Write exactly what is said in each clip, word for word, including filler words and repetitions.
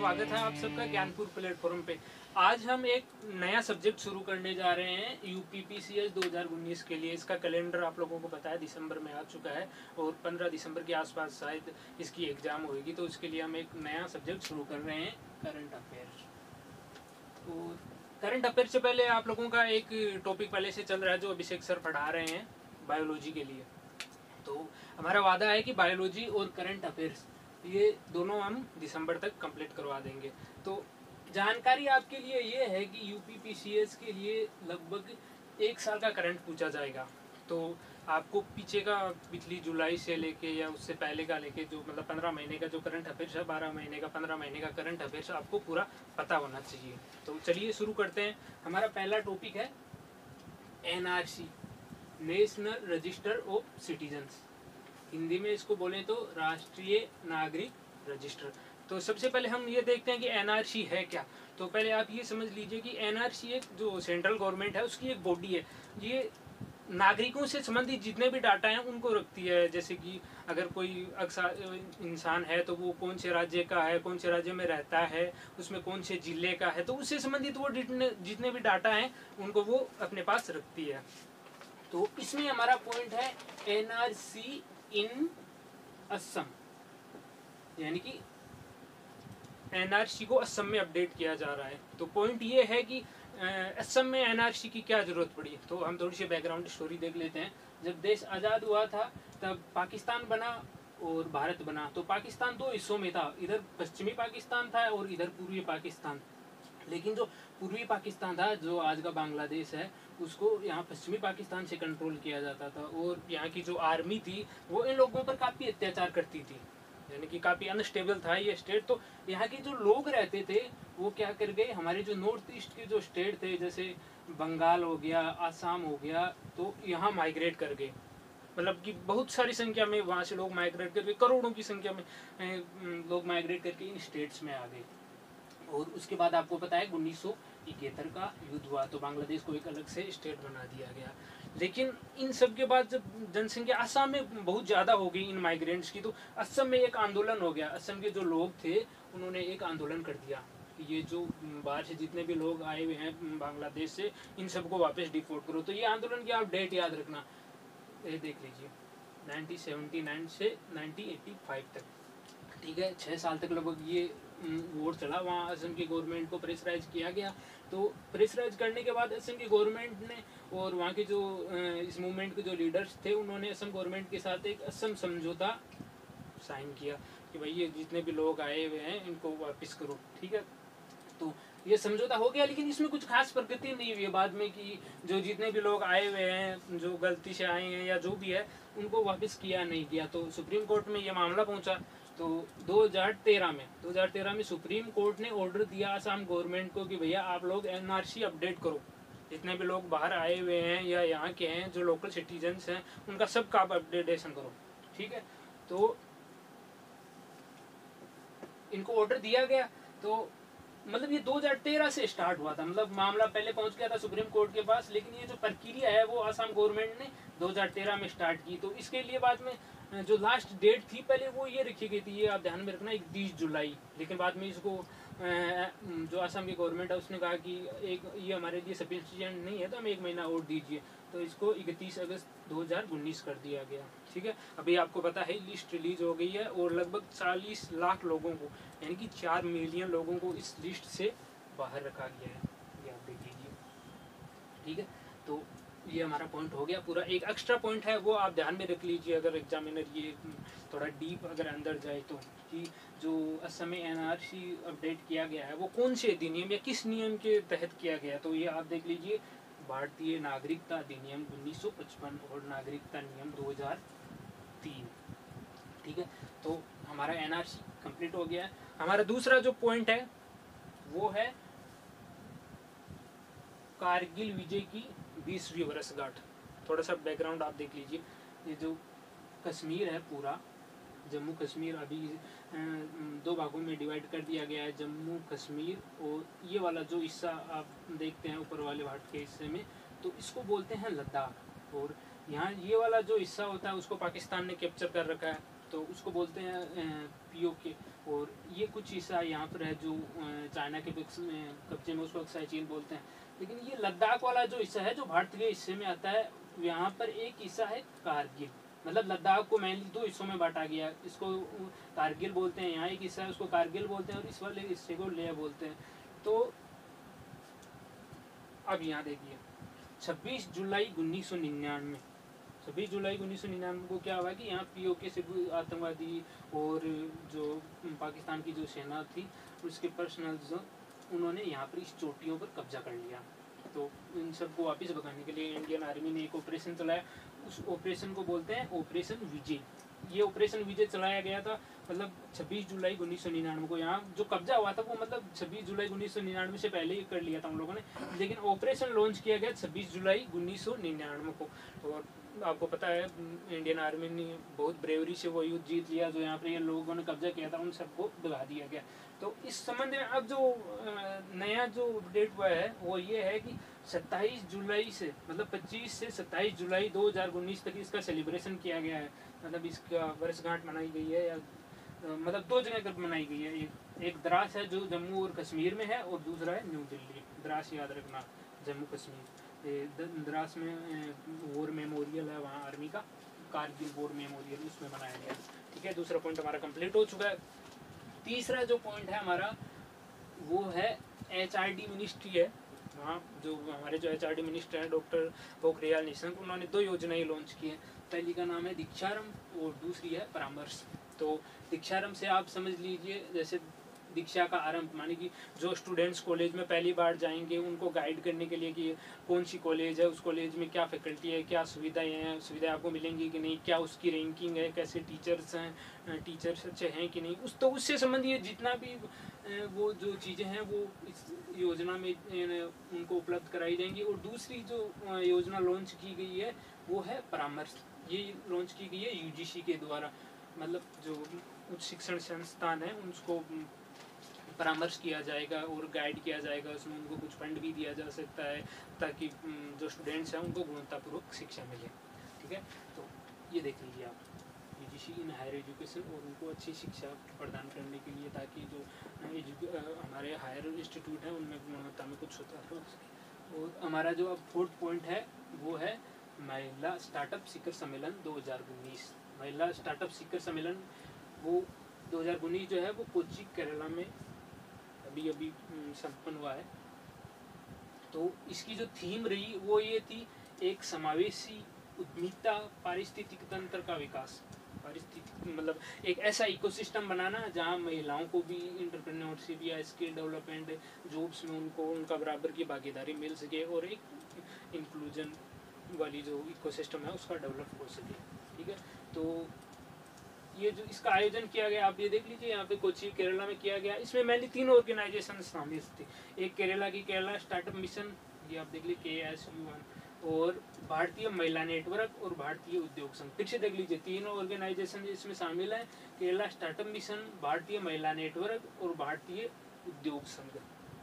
स्वागत है आप सबका ज्ञानपुर प्लेटफॉर्म पे। आज हम एक नया सब्जेक्ट शुरू करने जा रहे हैं यूपीपीसीएस दो हज़ार उन्नीस के लिए। इसका कैलेंडर आप लोगों को पता है, दिसंबर में आ चुका है और पंद्रह दिसंबर के आसपास शायद इसकी एग्ज़ाम होगी। तो उसके लिए हम एक नया सब्जेक्ट शुरू कर रहे हैं, करंट अफेयर्स। और करंट अफेयर से पहले आप लोगों का एक टॉपिक पहले से चल रहा है जो अभिषेक सर पढ़ा रहे हैं बायोलॉजी के लिए। तो हमारा वादा है कि बायोलॉजी और करंट अफेयर्स ये दोनों हम दिसंबर तक कंप्लीट करवा देंगे। तो जानकारी आपके लिए ये है कि यूपीपीसीएस के लिए लगभग एक साल का करंट पूछा जाएगा। तो आपको पीछे का पिछली जुलाई से लेके या उससे पहले का लेके जो मतलब पंद्रह महीने का जो करंट अफेयर्स है, बारह महीने का, पंद्रह महीने का करंट अफेयर्स आपको पूरा पता होना चाहिए। तो चलिए शुरू करते हैं। हमारा पहला टॉपिक है NRC, national register of citizens. Hindi में इसको बोलें तो राष्ट्रीय नागरिक रजिस्टर। तो सबसे पहले हम ये देखते हैं कि एनआरसी है क्या। तो पहले आप ये समझ लीजिए कि एनआरसी एक जो सेंट्रल गवर्नमेंट है उसकी एक बॉडी है। ये नागरिकों से संबंधित जितने भी डाटा हैं उनको रखती है। जैसे कि अगर कोई इंसान है तो वो कौन से राज्य का है, कौन से राज्य में रहता है, उसमें कौन से जिले का है, तो उससे संबंधित वो जितने भी डाटा हैं उनको वो अपने पास रखती है। तो इसमें हमारा पॉइंट है एनआरसी इन असम, यानी कि एनआरसी को असम में अपडेट किया जा रहा है। तो पॉइंट ये है कि असम में एनआरसी की क्या जरूरत पड़ी। तो हम थोड़ी सी बैकग्राउंड स्टोरी देख लेते हैं। जब देश आज़ाद हुआ था तब पाकिस्तान बना और भारत बना। तो पाकिस्तान दो हिस्सों में था, इधर पश्चिमी पाकिस्तान था और इधर पूर्वी पाकिस्तान। लेकिन जो पूर्वी पाकिस्तान था, जो आज का बांग्लादेश है, उसको यहाँ पश्चिमी पाकिस्तान से कंट्रोल किया जाता था। और यहाँ की जो आर्मी थी वो इन लोगों पर काफ़ी अत्याचार करती थी, यानी कि काफ़ी अनस्टेबल था ये स्टेट। तो यहाँ के जो लोग रहते थे वो क्या कर गए, हमारे जो नॉर्थ ईस्ट के जो स्टेट थे जैसे बंगाल हो गया, आसाम हो गया, तो यहाँ माइग्रेट कर गए। मतलब कि बहुत सारी संख्या में वहाँ से लोग माइग्रेट करके, करोड़ों की संख्या में लोग माइग्रेट करके इन स्टेट्स में आ गए। और उसके बाद आपको पता है उन्नीस सौ इकहत्तर का युद्ध हुआ, तो बांग्लादेश को एक अलग से स्टेट बना दिया गया। लेकिन इन सब के बाद जब जनसंख्या असम में बहुत ज़्यादा हो गई इन माइग्रेंट्स की, तो असम में एक आंदोलन हो गया। असम के जो लोग थे उन्होंने एक आंदोलन कर दिया कि ये जो बाहर से जितने भी लोग आए हुए हैं बांग्लादेश से, इन सबको वापस डिपोर्ट करो। तो ये आंदोलन की आप डेट याद रखना, ये देख लीजिए नाइनटीन सेवेंटी नाइन से नाइनटीन एटी फाइव तक, ठीक है। छः साल तक लगभग ये वोट चला। वहाँ असम की गवर्नमेंट को प्रेशराइज किया गया। तो प्रेशराइज करने के बाद असम की गवर्नमेंट ने और वहाँ के जो इस मूवमेंट के जो लीडर्स थे उन्होंने असम गवर्नमेंट के साथ एक असम समझौता साइन किया कि भाई ये जितने भी लोग आए हुए हैं इनको वापस करो, ठीक है। तो ये समझौता हो गया, लेकिन इसमें कुछ खास प्रगति नहीं हुई बाद में कि जो जितने भी लोग आए हुए हैं, जो गलती से आए हैं या जो भी है, उनको वापस किया नहीं किया। तो सुप्रीम कोर्ट में ये मामला पहुंचा। तो दो हज़ार तेरह में दो हज़ार तेरह में सुप्रीम कोर्ट ने ऑर्डर दिया असम गवर्नमेंट को कि भैया आप लोग एनआरसी अपडेट करो। जितने भी लोग बाहर आए हुए हैं या यहाँ के हैं जो लोकल सिटीजन्स हैं, उनका सबका आप अपडेटेशन करो, ठीक है। तो इनको ऑर्डर दिया गया। तो मतलब ये दो हज़ार तेरह से स्टार्ट हुआ था, मतलब मामला पहले पहुंच गया था सुप्रीम कोर्ट के पास, लेकिन ये जो प्रक्रिया है वो असम गवर्नमेंट ने दो हज़ार तेरह में स्टार्ट की। तो इसके लिए बाद में जो लास्ट डेट थी पहले वो ये रखी गई थी, ये आप ध्यान में रखना, इकतीस जुलाई। लेकिन बाद में इसको जो असम की गवर्नमेंट है उसने कहा कि एक ये हमारे लिए सफिशिएंट नहीं है, तो हमें एक महीना और दीजिए। तो इसको इकतीस अगस्त दो हज़ार उन्नीस कर दिया गया, ठीक है। अभी आपको पता है लिस्ट रिलीज हो गई है और लगभग चालीस लाख लोगों को, यानी कि चार मिलियन लोगों को इस लिस्ट से बाहर रखा गया है, ये आप देख लीजिए, ठीक है। तो ये हमारा पॉइंट हो गया पूरा। एक एक्स्ट्रा पॉइंट है वो आप ध्यान में रख लीजिए अगर एग्जामिनर ये थोड़ा डीप अगर अंदर जाए तो, कि जो असम में एनआरसी अपडेट किया गया है वो कौन से अधिनियम या किस नियम के तहत किया गया। तो ये आप देख लीजिए, भारतीय नागरिकता अधिनियम उन्नीस सौ पचपन और नागरिकता नियम दो हज़ार तीन, ठीक है। तो हमारा एनआरसी कंप्लीट हो गया है। हमारा दूसरा जो पॉइंट है वो है कारगिल विजय की बीसवीं वर्षगांठ। थोड़ा सा बैकग्राउंड आप देख लीजिए। ये जो कश्मीर है पूरा, जम्मू कश्मीर अभी दो भागों में डिवाइड कर दिया गया है, जम्मू कश्मीर, और ये वाला जो हिस्सा आप देखते हैं ऊपर वाले भाग के हिस्से में, तो इसको बोलते हैं लद्दाख। और यहाँ ये वाला जो हिस्सा होता है उसको पाकिस्तान ने कैप्चर कर रखा है। तो उसको बोलते हैं पीओके। और ये कुछ हिस्सा यहाँ पर है जो चाइना के कब्जे में, उसको अक्साई चीन बोलते हैं। लेकिन ये लद्दाख वाला जो हिस्सा है जो भारत के हिस्से में आता है, यहाँ पर एक हिस्सा है कारगिल, मतलब लद्दाख को मेनली दो हिस्सों में बांटा गया। इसको कारगिल बोलते हैं, यहाँ एक हिस्सा है उसको कारगिल बोलते हैं, और इस वाले हिस्से को लेह बोलते हैं। तो अब यहाँ देखिए छब्बीस जुलाई उन्नीस सौ निन्यानवे छब्बीस जुलाई उन्नीस सौ निन्यानवे को क्या हुआ कि यहाँ पीओके से आतंकवादी और जो पाकिस्तान की जो सेना थी उसके पर्सनल जो उन्होंने यहाँ पर इस चोटियों पर कब्जा कर लिया। तो इन सबको वापस भगाने के लिए इंडियन आर्मी ने एक ऑपरेशन चलाया। उस ऑपरेशन को बोलते हैं ऑपरेशन विजय। ये ऑपरेशन विजय चलाया गया था मतलब छब्बीस जुलाई उन्नीस सौ निन्यानवे को। यहाँ जो कब्जा हुआ था वो मतलब छब्बीस जुलाई उन्नीस सौ निन्यानवे से पहले ही कर लिया था उन लोगों ने, लेकिन ऑपरेशन लॉन्च किया गया छब्बीस जुलाई उन्नीस सौ निन्यानवे को। और आपको पता है इंडियन आर्मी ने बहुत ब्रेवरी से वो युद्ध जीत लिया, जो यहाँ पर ये लोगों ने कब्जा किया था उन सबको भगा दिया गया। तो इस संबंध में अब जो नया जो अपडेट हुआ है वो ये है कि सत्ताईस जुलाई से मतलब पच्चीस से सत्ताईस जुलाई दो हज़ार उन्नीस तक इसका सेलिब्रेशन किया गया है। मतलब इसका वर्षगांठ मनाई गई है, या मतलब दो जगह पर मनाई गई है। एक एक द्रास है जो जम्मू और कश्मीर में है, और दूसरा है न्यू दिल्ली। द्रास याद रखना, जम्मू कश्मीर। द्रास में वॉर मेमोरियल है वहाँ आर्मी का, कारगिल वॉर मेमोरियल, उसमें मनाया गया। ठीक है, दूसरा पॉइंट हमारा कंप्लीट हो चुका है। तीसरा जो पॉइंट है हमारा वो है एच आर डी मिनिस्ट्री है। वहाँ जो हमारे जो एच आर डी मिनिस्टर हैं डॉक्टर पोखरियाल निशंक, उन्होंने दो योजनाएं लॉन्च की हैं। पहली का नाम है दीक्षारम और दूसरी है परामर्श। तो दीक्षारम से आप समझ लीजिए जैसे दीक्षा का आरंभ, माने कि जो स्टूडेंट्स कॉलेज में पहली बार जाएंगे उनको गाइड करने के लिए कि कौन सी कॉलेज है, उस कॉलेज में क्या फैकल्टी है, क्या सुविधाएं हैं, सुविधाएं आपको मिलेंगी कि नहीं, क्या उसकी रैंकिंग है, कैसे टीचर्स हैं, टीचर्स अच्छे हैं कि नहीं, उस तो उससे संबंधित जितना भी वो जो चीज़ें हैं वो इस योजना में उनको उपलब्ध कराई जाएंगी। और दूसरी जो योजना लॉन्च की गई है वो है परामर्श। ये लॉन्च की गई है यू जी सी के द्वारा, मतलब जो उच्च शिक्षण संस्थान है उसको परामर्श किया जाएगा और गाइड किया जाएगा। उसमें उनको कुछ फंड भी दिया जा सकता है ताकि जो स्टूडेंट्स हैं उनको गुणवत्तापूर्वक शिक्षा मिले। ठीक है, तो ये देख लीजिए आप यूजीसी इन हायर एजुकेशन, और उनको अच्छी शिक्षा प्रदान करने के लिए ताकि जो हमारे हायर इंस्टीट्यूट हैं उनमें गुणवत्ता में कुछ सुधार हो सके। और हमारा जो अब फोर्थ पॉइंट है वो है महिला स्टार्टअप शिखर सम्मेलन दो हज़ार उन्नीस। महिला स्टार्टअप शिखर सम्मेलन वो दो हज़ार उन्नीस जो है वो कोच्चि केरला में अभी अभी संपन्न हुआ है। तो इसकी जो थीम रही वो ये थी, एक समावेशी उद्यमिता, पारिस्थितिक तंत्र का विकास। पारिस्थितिक मतलब एक ऐसा इकोसिस्टम बनाना जहाँ महिलाओं को भी एंटरप्रेन्योरशिप या स्किल डेवलपमेंट, जॉब्स में उनको उनका बराबर की भागीदारी मिल सके, और एक इंक्लूजन वाली जो इकोसिस्टम है उसका डेवलप हो सके। ठीक है, तो ये जो इसका आयोजन किया गया आप ये देख लीजिए, यहाँ पे कोच्चि केरला में किया गया। इसमें मैंने तीन ऑर्गेनाइजेशन शामिल थे। एक केरला की केरला स्टार्टअप मिशन, ये आप देख लीजिए के एस यू वन, और भारतीय महिला नेटवर्क और भारतीय उद्योग संघ। फिर से देख लीजिए तीनों ऑर्गेनाइजेशन इसमें शामिल है, केरला स्टार्टअप मिशन, भारतीय महिला नेटवर्क और भारतीय उद्योग संघ।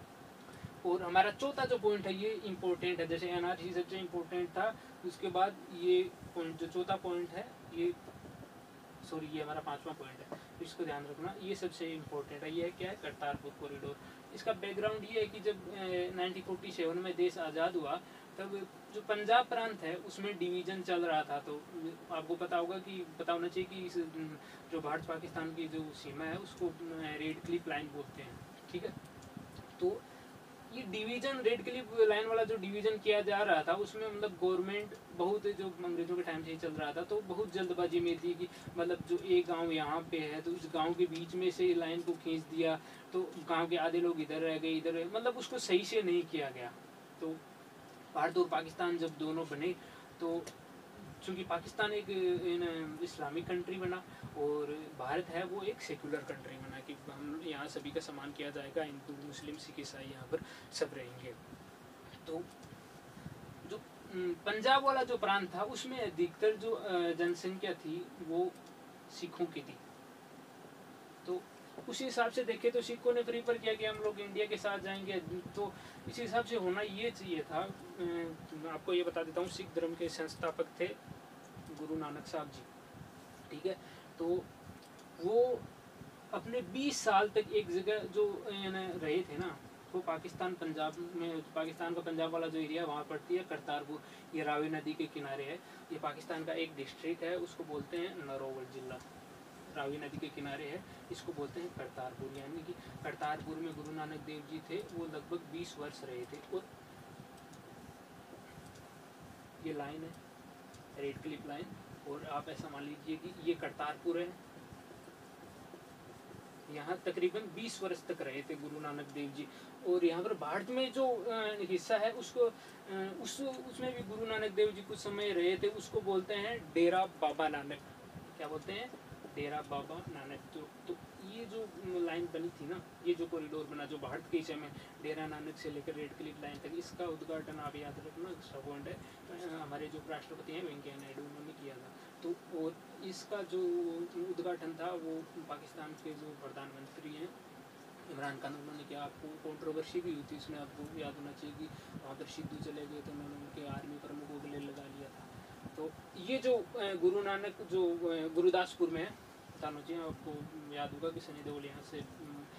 और हमारा चौथा जो पॉइंट है ये इम्पोर्टेंट है, जैसे एन आर सी सबसे इम्पोर्टेंट था, उसके बाद ये पॉइंट जो चौथा पॉइंट है ये सॉरी ये हमारा पांचवा पॉइंट है, इसको ध्यान रखना, ये सबसे इम्पोर्टेंट है। ये है क्या है, करतारपुर कॉरिडोर। इसका बैकग्राउंड ये है कि जब नाइनटीन फोर्टी सेवन में देश आज़ाद हुआ तब जो पंजाब प्रांत है उसमें डिवीजन चल रहा था। तो आपको पता होगा कि पता होना चाहिए कि इस जो भारत पाकिस्तान की जो सीमा है उसको रेड क्लिफ लाइन बोलते हैं। ठीक है, तो ये डिवीजन रेड क्लिफ लाइन वाला जो डिवीजन किया जा रहा था उसमें मतलब गवर्नमेंट बहुत जो अंग्रेजों के टाइम से ही चल रहा था, तो बहुत जल्दबाजी में थी कि मतलब जो एक गांव यहाँ पे है तो उस गांव के बीच में से लाइन को खींच दिया, तो गांव के आधे लोग इधर रह गए, इधर मतलब उसको सही से नहीं किया गया। तो भारत और पाकिस्तान जब दोनों बने तो चूँकि पाकिस्तान एक इस्लामिक कंट्री बना और भारत है वो एक सेकुलर कंट्री बना कि हम यहाँ सभी का सम्मान किया जाएगा, हिंदू मुस्लिम सिख ईसाई यहाँ पर सब रहेंगे। तो जो पंजाब वाला जो प्रांत था उसमें अधिकतर जो जनसंख्या थी वो सिखों की थी। तो उसी हिसाब से देखें तो सिखों ने प्रीफर किया कि हम लोग इंडिया के साथ जाएंगे, तो इसी हिसाब से होना ये चाहिए था। आपको ये बता देता हूँ, सिख धर्म के संस्थापक थे गुरु नानक साहब जी। ठीक है, तो वो अपने बीस साल तक एक जगह जो यानी रहे थे ना, वो पाकिस्तान पंजाब में, पाकिस्तान का पंजाब वाला जो एरिया वहाँ पड़ती है करतारपुर, ये रावी नदी के किनारे है। ये पाकिस्तान का एक डिस्ट्रिक्ट है, उसको बोलते हैं नरोवल जिला, रावी नदी के किनारे है, इसको बोलते हैं करतारपुर। यानी कि करतारपुर में गुरु नानक देव जी थे, वो लगभग बीस वर्ष रहे थे। और ये लाइन है रेड क्लिप लाइन, और आप ऐसा मान लीजिए कि ये करतारपुर है, यहाँ तकरीबन बीस वर्ष तक रहे थे गुरु नानक देव जी। और यहाँ पर भारत में जो हिस्सा है उसको उस उसमें भी गुरु नानक देव जी कुछ समय रहे थे, उसको बोलते हैं डेरा बाबा नानक। क्या बोलते हैं? डेरा बाबा नानक। तो, तो ये जो लाइन बनी थी ना, ये जो कॉरिडोर बना जो भारत के हिस्से में डेरा नानक से लेकर रेड क्लिफ लाइन तक, इसका उद्घाटन आप याद रखना, अच्छा पॉइंट है, हमारे जो राष्ट्रपति हैं वेंकैया नायडू उन्होंने किया था। तो और इसका जो उद्घाटन था वो पाकिस्तान के जो प्रधानमंत्री हैं इमरान खान, उन्होंने किया। आपको कंट्रोवर्सी भी हुई थी इसमें, आपको याद होना चाहिए कि वहाँ पर सिद्धू चले गए तो उन्होंने उनके आर्मी प्रमुखों के लिए लगा लिया था। तो ये जो गुरु नानक जो गुरुदासपुर में है, तानो जी आपको याद होगा कि सनी देओल यहाँ से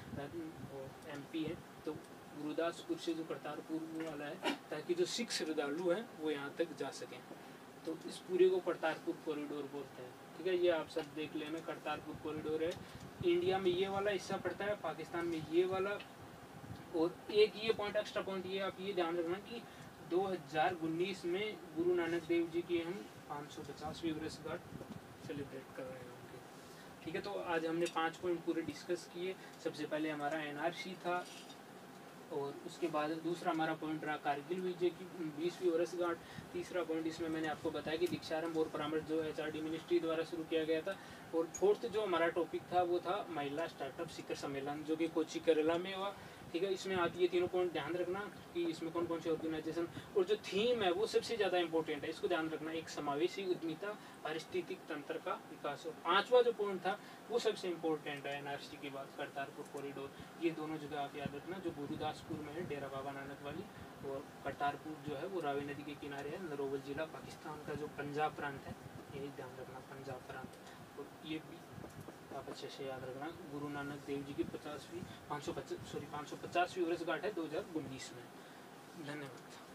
एम पी है, तो गुरुदासपुर से जो करतारपुर वाला है, ताकि जो सिख श्रद्धालु हैं वो यहाँ तक जा सकें। तो इस पूरे को करतारपुर कॉरिडोर बोलते हैं। ठीक है, ये आप सब देख लेना, करतारपुर कॉरिडोर है। इंडिया में ये वाला हिस्सा पड़ता है, पाकिस्तान में ये वाला। और एक ये पॉइंट, एक्स्ट्रा पॉइंट ये आप ये ध्यान रखना कि दो हज़ार उन्नीस में गुरु नानक देव जी की हम पाँच सौ पचासवीं वर्षगांठ सेलिब्रेट कर रहे हैं। ठीक है, तो आज हमने पाँच पॉइंट पूरे डिस्कस किए। सबसे पहले हमारा एनआरसी था, और उसके बाद दूसरा हमारा पॉइंट रहा कारगिल विजय की बीसवीं वर्षगांठ। तीसरा पॉइंट इसमें मैंने आपको बताया कि दीक्षारंभ और परामर्श जो एचआरडी मिनिस्ट्री द्वारा शुरू किया गया था। और फोर्थ जो हमारा टॉपिक था वो था महिला स्टार्टअप शिखर सम्मेलन, जो कि कोची केरला में हुआ। ठीक है, इसमें आप ये तीनों पॉइंट ध्यान रखना कि इसमें कौन कौन से ऑर्गेनाइजेशन, और जो थीम है वो सबसे ज़्यादा इंपॉर्टेंट है, इसको ध्यान रखना। एक समावेशी उद्यमिता, पारिस्थितिक तंत्र का विकास। और पांचवा जो पॉइंट था वो सबसे इम्पोर्टेंट है एनआरसी की बात, करतारपुर कॉरिडोर। ये दोनों जगह आप याद रखना, जो गुरुदासपुर में है डेरा बाबा नानक वाली, और करतारपुर जो है वो रावी नदी के किनारे है, नरोवल जिला, पाकिस्तान का जो पंजाब प्रांत है, यही ध्यान रखना, पंजाब प्रांत। और ये भी आप अच्छे से याद रखना, गुरु नानक देव जी की पचासवीं पाँच सौ पचास सॉरी पाँच सौ पचासवीं वर्षगांठ है दो हज़ार उन्नीस में। धन्यवाद।